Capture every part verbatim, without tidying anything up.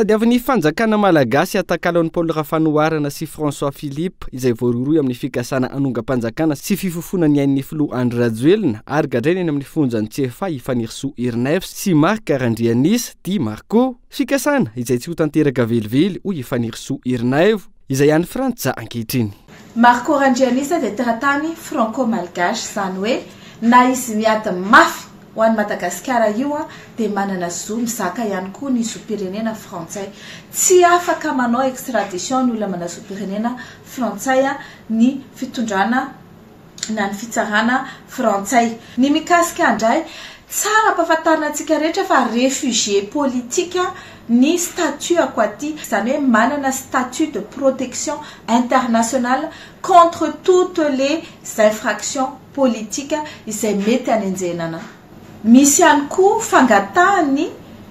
tadiavin'ny fanjakana malagasy atakalan'ny Paul Rafanoarana sy François Philippe izay voaroroy amin'ny fikasana anonga-panjakana sy fifofona ny ain'ny filoha Andry Rajoelina ary gadrainy amin'ny fonjany Tsefa Ifanirso Irnev sy Marc Randrianis Di Marco fikasana izay tsy ho tanteraka velively hoy Ifanirso Irnev izay any Frantsa ankehitriny. Marco Randrianis dia teratany franco-malgache zany hoe na izy miady mafy ho an'ny Madagasikara io dia manana zo mizaka ihany koa ny zopirenena frantsay. Tsy afaka manao extradition ny olona manana zopirenena frantsay ny fitondrana na ny fitsarana frantsay. Ny mikasika andray tsara ampahafantarina antsika rehetra fa réfugié politika ny statut aquatique zany hoe manana statut de protection internationale contre toutes les infractions politiques izay mety anenjenana. Misy ihany koa fangatahany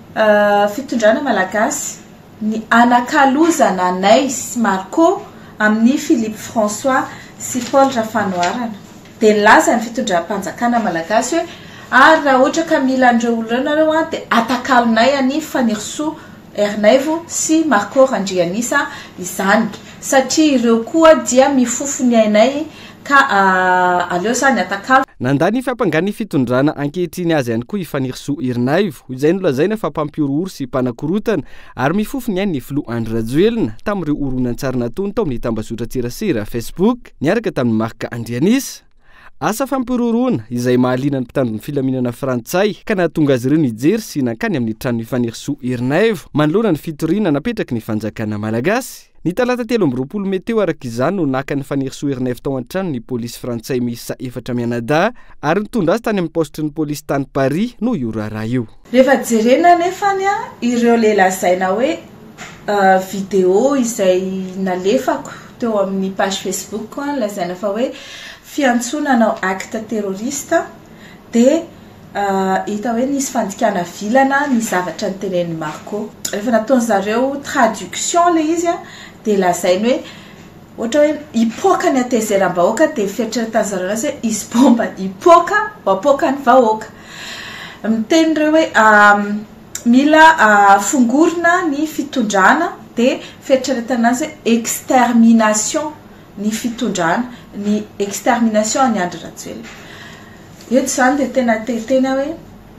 uh, fitondrana malagasy ny anakalozana anay sy Marco amin'ny Philippe François sy Paul Rafanoarana. Dia nilaza ny fitondram-panjakana malagasy hoe ary raha ohatra ka mila andreo olona nareo dia atakalonay any Ifanirso Irnev sy Marco Randrianis izany satria ireo koa dia mifofo ny ainay ka uh, aleo zany atakalo. Nandany fampangan'ny fitondrana ankehitriny azy ihany koa Ifanirso Irnev izay nolazaina fa mpampiororo sy mpanakorotana ary mifofo ny ain'ny filoha Andry Rajoelina tamin'ireo horonan-tsary nataony tao amin'ny tambazotra tserasera Facebook niaraka tamin'ny Marc Randrianis. Asa fampiororona izay mahaliana ny mpitandron'ny filaminana frantsay ka nahatonga azy ireo nijery sy nankany amin'ny trano Ifanirso Irnev manoloana ny fitoriana napetraky ny fanjakana malagasy. Ny talata telo amby roapolo meteo arak'izany no nakany Ifanirso Irnev tao an-trano ny polisy frantsay miisa efatra mianadahy ary nitondra azy tany amin'ny postry ny polisy tany Paris no io raharaha io. Rehefa jerena nefany ireo lelazaina hoe uh, video izay nalefako teo amin'ny page Facebook lazaina fa hoe fiantsonana acte terroriste dia uh, hita hoe nisy fandikana vilana ny zavatra nitenen'ny Marco. Rehefa nataony zareo traduction le izy dia lazainy hoe ohatra hoe hipoaka ny atezeram-bahoaka dia fieritreretany zareo azy hoe izy bomba hipoaka wapoaka ny vahoaka. Miteny ireo hoe um, mila uh, fongorina ny fitondrana dia fieritreretana azy hoe extermination ny fitondrana ny extermination ny Andry Rajoelina. Eto zany dia tena tetena hoe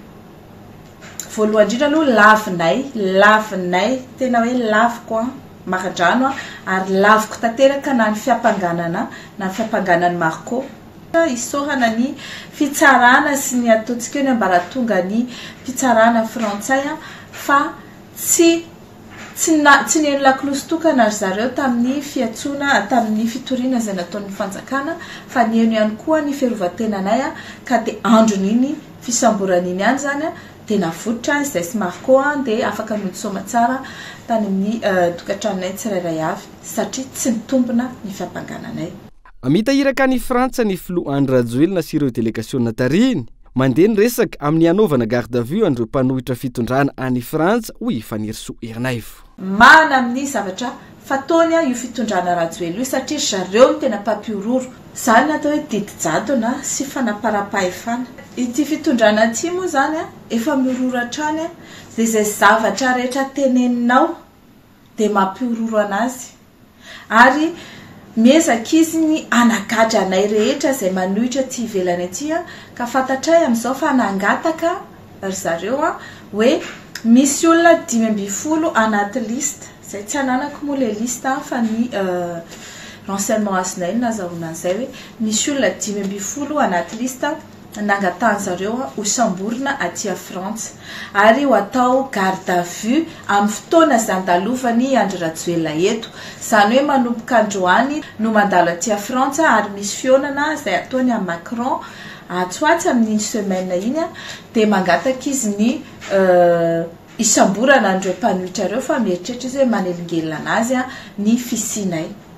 voalohany indrindra aloha lavinay lavinay tena hoe laviko marandrano ary laviko tanteraka na ny fiampanganana na ny fiampanganan'ny Marco isorana ny fitsarana sy ny ataontsika ny ambaratonga ny fitsarana frantsay fa tsy tsy na tsy ny laklosy tokana ry zareo tamin'ny fiatsona tamin'ny fitoriana izay nataon'ny fanjakana fa ny eno ihany koa ny fiarovan-tenanay ka dia andron'iny fisamborana iny ihany zany dia navotra izay sy Marco dia afaka midisoma tsara tany amin'ny uh, tokantranonay tsirairay avy satria tsy mitombona ny fiampangananay. Mitahiraka ny Frantsa ny filoha Andry Rajoelina sy ireo délégation tariny mandeha ny resaka amin'ny anaovana garde à vue an'ireo mpanohitra fitondrana any Frantsa hoy Ifanirso Irnev. Mana amin'ny zavatra fataony io fitondrana Rajoelina io satria zareo no tena mpampiororo zany natao hoe didijado na sy fanaparam-pahefana. Ity fitondrana ity moa zany efa miororo hatrany dia izay zavatra rehetra teneninao dia mampiororo anazy ary miezaka izy ny anagadra anay rehetra izay manohitra ty ivelany aty ka fantatray amin'izao fa nangataka ry zareo hoe misy olona dimy amby folo anaty lista izay tsy ananako moa le lista fa ny uh, renseignement azonay nazahoana an'izay hoe misy olona dimy amby folo anaty lista nangatany zareo ho samborina aty a Frantsa ary ho atao garde à vue amin'ny fotoana izay andalovany Andry Rajoelina eto zany hoe manomboka androany no mandalo aty a Frantsa ary misy fionana izay ataony a Macron atsoatsy amin'ny semaine iny dia mangataka izy ny uh, isamborana andreo mpanohitra ireo fa mieritreritra izy hoe manelingelina anazy ny fisinay.